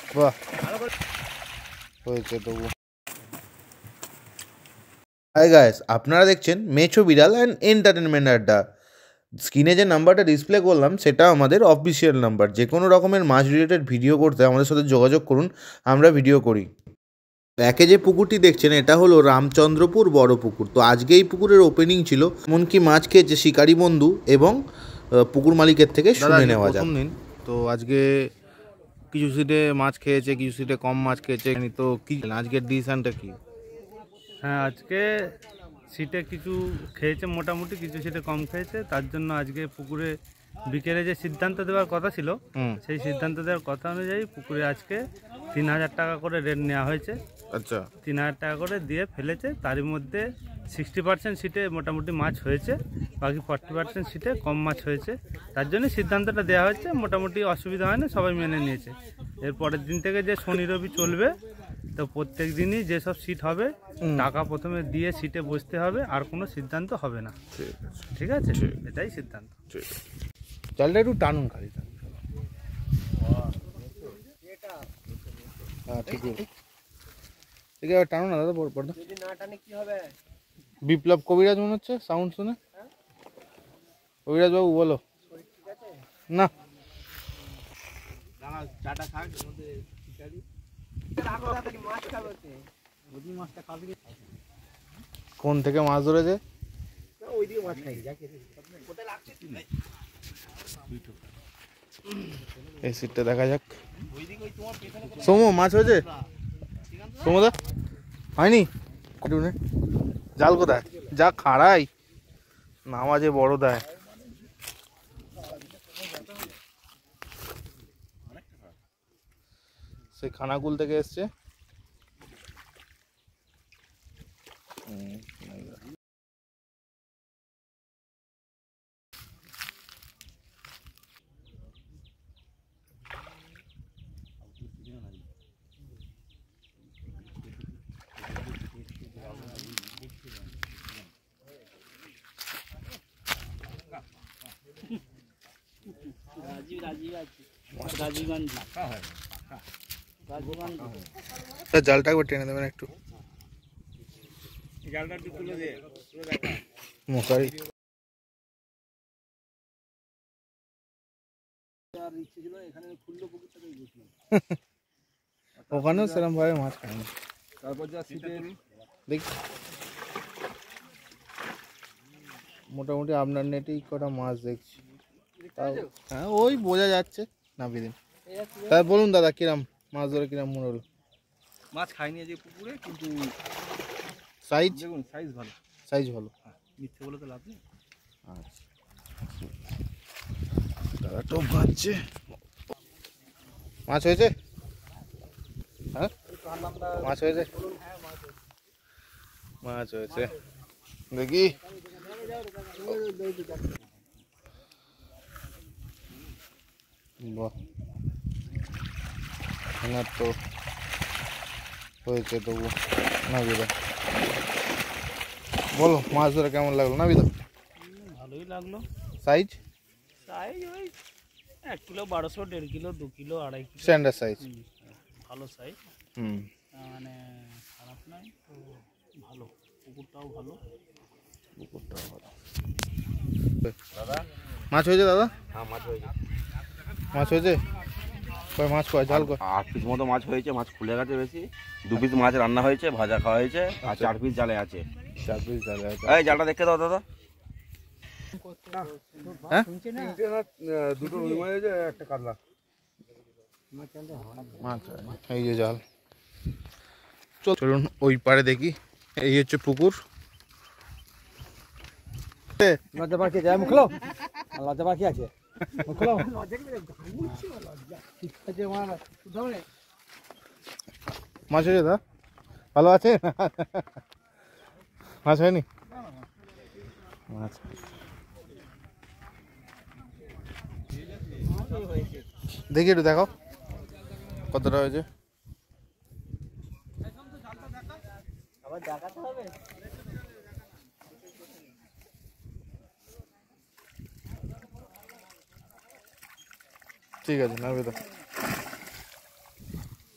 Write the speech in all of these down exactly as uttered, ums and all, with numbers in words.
বাহ, হয়েছে তবু। হাই গাইস, আপনারা দেখছেন মেছো বিড়াল অ্যান্ড এন্টারটেনমেন্ট আড্ডা। স্ক্রিনে যে নাম্বারটা ডিসপ্লে করলাম সেটা আমাদের অফিসিয়াল নাম্বার। যে কোনো রকমের মাছ রিলেটেড ভিডিও করতে আমাদের সাথে যোগাযোগ করুন, আমরা ভিডিও করি। একে যে পুকুরটি দেখছেন এটা হলো রামচন্দ্রপুর বড় পুকুর। তো আজকে এই পুকুরের ওপেনিং ছিল, এমনকি মাছ খেয়েছে শিকারি বন্ধু এবং পুকুর মালিকের থেকে শুনে নেওয়া যাক। প্রথম দিন তো আজকে কিছু সিটে মাছ খেয়েছে, কিছু সিটে কম মাছ খেয়েছে। তো কি আজকের ডিসিশনটা কি? হ্যাঁ, আজকে সিটে কিছু খেয়েছে মোটামুটি, কিছু সিটে কম খেয়েছে। তার জন্য আজকে পুকুরে বিকেলে যে সিদ্ধান্ত দেওয়ার কথা ছিল সেই সিদ্ধান্ত দেওয়ার কথা অনুযায়ী পুকুরে আজকে তিন হাজার টাকা করে রেট নেওয়া হয়েছে। আচ্ছা, তিন হাজার টাকা করে দিয়ে ফেলেছে। তারই মধ্যে সিক্সটি পার্সেন্ট সিটে মোটামুটি মাছ হয়েছে, বাকি ফর্টি পার্সেন্ট সিটে কম মাছ হয়েছে। তার জন্য সিদ্ধান্তটা দেওয়া হয়েছে, মোটামুটি অসুবিধা হয় না, সবাই মেনে নিয়েছে। এর পরের দিন থেকে যে শনি রবি চলবে, তো প্রত্যেক দিনই যেসব সিট হবে টাকা প্রথমে দিয়ে সিটে বসতে হবে, আর কোনো সিদ্ধান্ত হবে না। ঠিক আছে, এটাই সিদ্ধান্ত। চালটা একটু টানুন খালি। হ্যাঁ, ঠিক আছে, ঠিক আছে, টানুন না দাদা। পর্দা যদি না টানে কি হবে? বিপ্লব কবিরাজ মনে হচ্ছে সাউন্ড শুনে। কবিরাজ বাবু বলো। না, কোন থেকে মাছ ধরেছে? এই সিটটা দেখা যাক। সোমু, মাছ হয়েছে? সোমদা হয়নি? জাল কোথায়? যা খাড়াই নামাজে বড় দেয়। সেই খানাকুল থেকে এসছে। জালটা একবার টেনে দেবেন একটু, জালটা একটু তুলে দে মশারি। ওখানেও সেরকম ভাবে মাছ খায়নি। তারপর যা সিটে দেখ, মোটামুটি আপনার নেটেই কটা মাছ দেখছি। হ্যাঁ, ওই বোঝা যাচ্ছে না বিদিন। তাই বলুন দাদা, কিরাম মাছ ধরে কিরাম মনে হলো? মাছ খাইনি যে পুকুরে, কিন্তু সাইজ দেখুন সাইজ ভালো, সাইজ ভালো। মিথ্যে বলে তো লাভ নেই। আচ্ছা, দাদা টোপ ভাজছে। মাছ হয়েছে? হ্যাঁ, মাছ হয়েছে, মাছ হয়েছে দেখি। বাহ, তো হয়েছে তবু। নাবিদা বলো, মাছ ধরে কেমন লাগলো? নাবিদা ভালোই লাগলো। সাইজ সাইজ ওই এক কিলো বারোশো, দেড় কিলো, দু কিলো, আড়াই কিলো স্ট্যান্ডার্ড সাইজ। ভালো সাইজ, হুম, মানে খারাপ নয় তো, ভালো। পুকুরটাও ভালো, পুকুরটাও ভালো। দাদা মাছ হয়েছে? দাদা হ্যাঁ, মাছ হয়েছে। মাছ হয়েছে? কয় মাছ, কয় জাল? কয় আট পিস মতো মাছ হয়েছে। মাছ খুলে গেছে বেশি। দু পিস মাছ রান্না হয়েছে, ভাজা খাওয়া হয়েছে, আর চার পিস জালে আছে। চার পিস জালে আছে। এই জালটা দেখে দাও দাদা। হ্যাঁ, দুটো রুই মাছ হয়েছে, একটা কাতলা মাছ। এই যে জাল। চলুন ওই পারে দেখি। এই হচ্ছে পুকুর। লজ্জা পাখি যায়, মুখলো লজ্জা পাখি আছে, মুখলো মাছ হয়েছে? দা ভালো আছে? মাছ হয়নি? মাছ দেখি, একটু দেখাও কতটা হয়েছে। আবার দেখাতে হবে। ঠিক আছে, নামবে তো।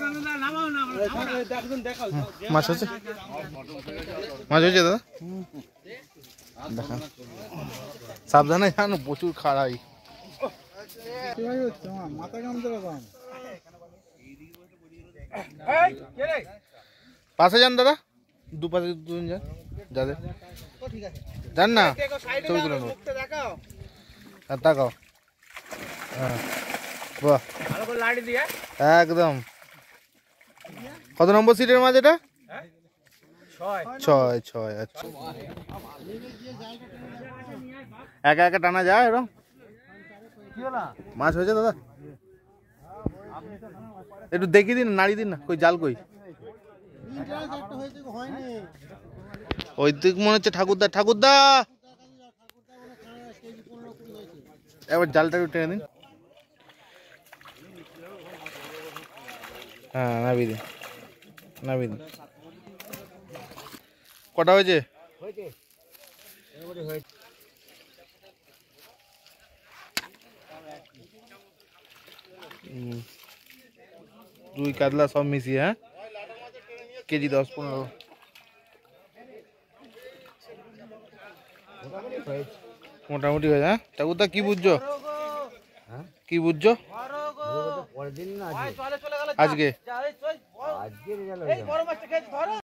মাছ হচ্ছে মাছ হয়েছে দাদা দেখান সাবধানে জানো প্রচুর খাড়াই পাশে যান দাদা দুপাশে দুজন যান যাদের যান না ছবি তুলে নেবো আর তাকাও হ্যাঁ বাহ একদম কত নম্বর সিটের মাছ এটা ছয় ছয় আচ্ছা একা একা টানা যায় এরকম মাছ হয়েছে দাদা একটু দেখি দিন নাড়ি দিন না কই জাল কই ওই দিক মনে হচ্ছে ঠাকুরদা ঠাকুরদা এবার জালটা একটু টেনে দিন হ্যাঁ নাবি দিন নাবি দিন কটা হয়েছে দুই কাতলা সব মিশিয়ে হ্যাঁ কেজি দশ পনেরো মোটামুটি হয়ে হ্যাঁ ঠাকুরদা কি বুঝছো কি বুঝছো আজকে আজকে